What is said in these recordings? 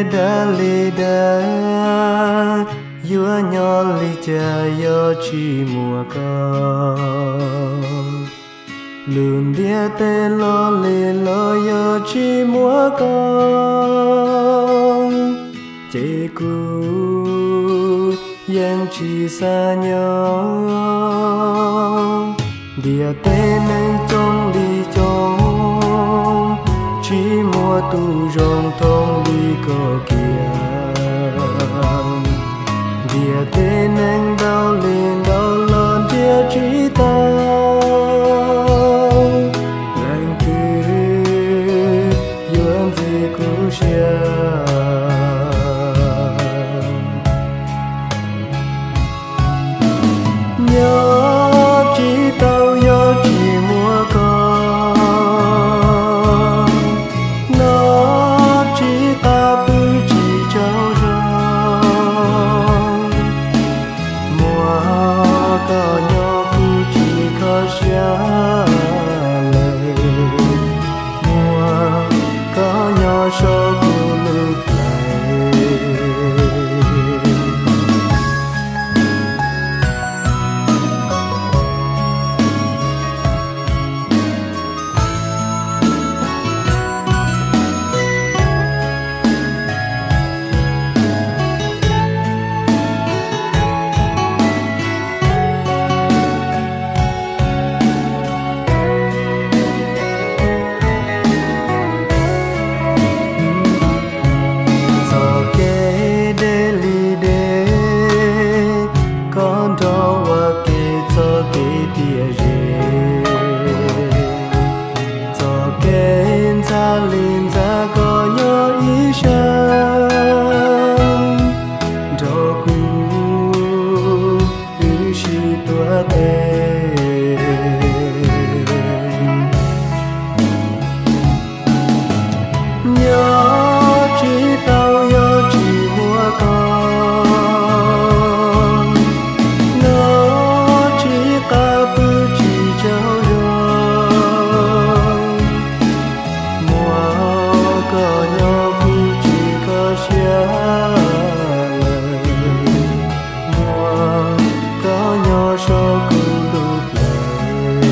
da li da yua nhỏ li cha yo chi mùa con lùn dia tê lo li lo yo chi mùa con chế cu yang chi xa nhau dia tê nâng trong đi trong chỉ mùa tu rong thông đi có kia dia tê nâng đau lên đau lon dia chỉ ta lành cứ yuan gì cũng xia nhớ chỉ tao nhớ chỉ mua con nó chỉ ta tư chỉ trao rong mua có nhớ cứ chỉ có xa lời mua có nhớ số cứ lúc lên ra có nhớ ý sang đâu cứ chỉ tua tê nhớ chỉ tao nhớ chỉ mua con nó chỉ cả tư chỉ trao có nhau cứ chỉ có xa lời mua có nhau sau cứ lúc lời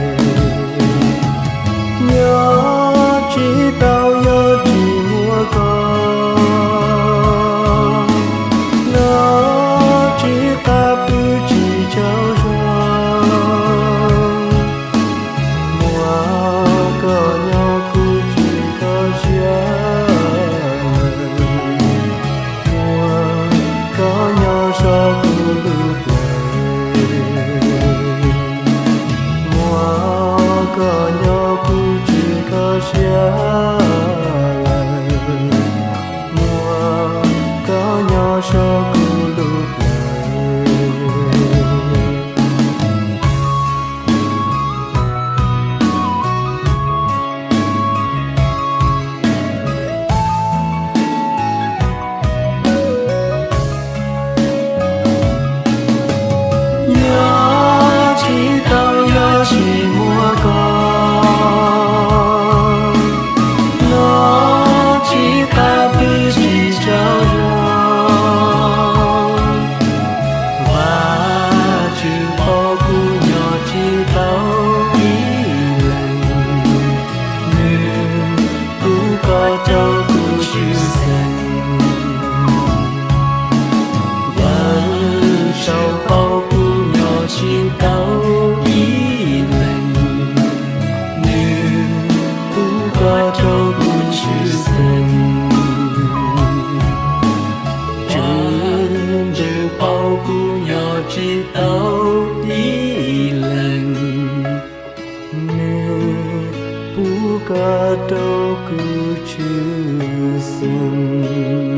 nhớ chỉ tao nhớ chỉ mua con nó chỉ cả tư chỉ trao rong mua có nhau cứ chỉ có xa cho cứ lúc lời mua có nhau cứ chỉ có xa lời mua có nhau cho cứ lúc chỉ mua con nó chỉ ta tư chỉ trao rong và chữ bao cu nhỏ chỉ tao ý lần nữ cũng có trâu cu chữ xanh vẫn sau bao cu nhỏ chỉ tao trâu cu chữ xanh trên đều bao cu nhỏ chỉ tao ý lần nếu bu ca trâu cu chữ xanh